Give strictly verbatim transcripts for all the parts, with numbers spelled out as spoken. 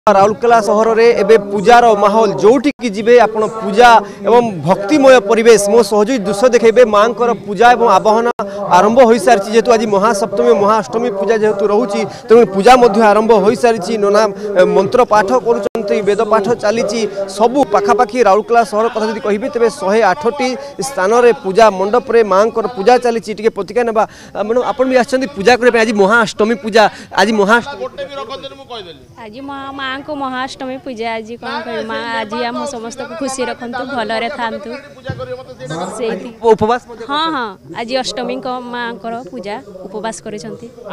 राउरकेला सहर में एवं पूजार माहौल जोटिकी जीवे आपण पूजा एवं भक्तिमय परिवेश मो सहयोगी दृश्य देखेबे माँ पूजा एवं आवाहन आरंभ हो सारी जेहेतु आज महासप्तमी महाअष्टमी पूजा जेहेतु रोचे तेणु पूजा आरंभ हो सारी नोना मंत्र पाठ कर वेद पाठ चली सबू पखापाखि राउरकेला सहर कथा कहे तेज शहे आठटी स्थान में पूजा मंडप में माँ पूजा चली प्रतिक्रिया ना मैडम आप भी आसछन्ति पूजा करने आज महाअष्टमी पूजा आज आज माँ को महाअष्टमी पूजा आज कौन कह माँ आज आम समस्त को खुशी रखु भलरे थांतु उपवास हाँ हाँ आज अष्टमी को माँ पूजा उपवास कर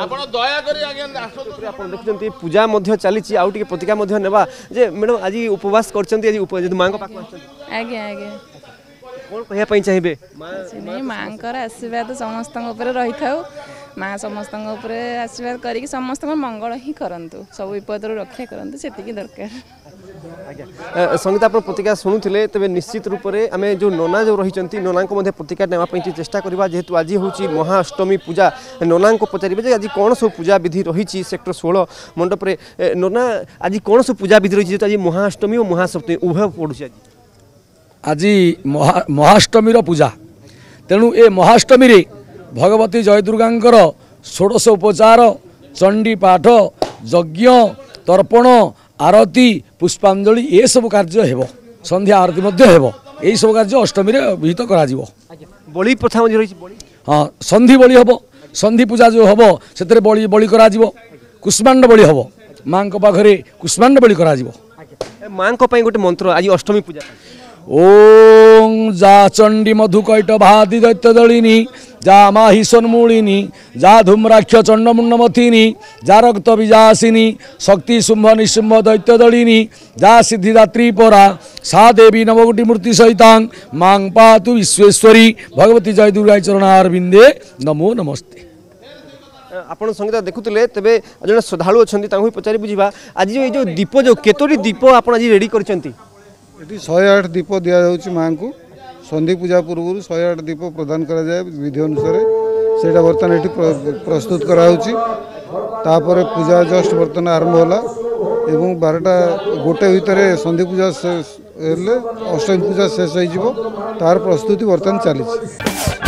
पूजा चली प्रतिक्रिया नेबा जे मैडम आज उपवास कर माँ आज्ञा आज्ञा कौन कहवाई चाहिए माँ आशीर्वाद समस्त रही था माँ समस्त आशीर्वाद कर समस्त मंगल ही करंतु सब विपद रक्षा करंतु से दरकार संगीता आप प्रतिक्रिया शुणुले तेज निश्चित रूप से आम जो नोना जो रही नोना प्रतिक्रिया नापी चेष्टा करवा जेहेतु आज हूँ महाअष्टमी पूजा नोना को पचारे आज कौन सब पूजा विधि रही सेक्टर षोलह मंडप रे नोना आज कौन सब पूजा विधि रही जेहेतु आज महाअष्टमी और महासप्तमी उभय पड़ू आज आज महा महाअष्टमी पूजा तेणु ए महाअष्टमी रे भगवती जय दुर्गांकर षोडश उपचार चंडी पाठ यज्ञ तर्पण आरती पुष्पांजलि ये सब कार्य हेबो संध्या आरती मध्य हेबो यही सब कार्य अष्टमी रे विहित करा जिवो बलि प्रथा रही बलि हाँ संधि बलि हेबो संधि पूजा जो हेबो सेतरे बलि बलि करा जिवो कुष्मांड बलि हेबो मां को पाखरे कुष्मांड बलि करा जिवो मां को पई गोटे मंत्र आज अष्टमी पूजा ओं जा चंडी मधुकैट भादि दैत्य दलिनी जा माहि सन्मूलिनी जा धूम्राक्ष चंडमुंडमथिनी जा रक्त विजासिनी शक्ति शुंभ निशुंभ दैत्य दलिनी जा सिद्धिदात्री परा सा देवी नवकोटि मूर्ति सहितांग मां पातु विश्वेश्वरी भगवती जय दुर्गा चरणारविंदे नमो नमस्ते। आपण संगीता देखुले तेबे जने श्रद्धालु अछंती तांहु पचारि बुझिबा आज जो जो दीप जो केतोरी दीप आपण आज रेडी करछंती ये शहे आठ दीप दि जाऊँगी माँ को संधि पूजा पूर्व शहे आठ दीप प्रदान करा जाए विधि अनुसार से बर्तमान ये प्रस्तुत करापर पूजा जस्ट बर्तमान आरंभ होला एवं बारटा गोटे भितर संधि पूजा अष्टमी पूजा शेष हो तार प्रस्तुति बर्तमान चली।